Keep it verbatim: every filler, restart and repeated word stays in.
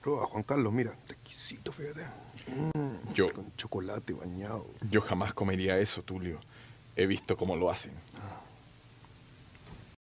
Prueba, Juan Carlos, mira, está exquisito, fíjate. Mm, Yo, con chocolate bañado. yo jamás comería eso, Tulio. He visto cómo lo hacen.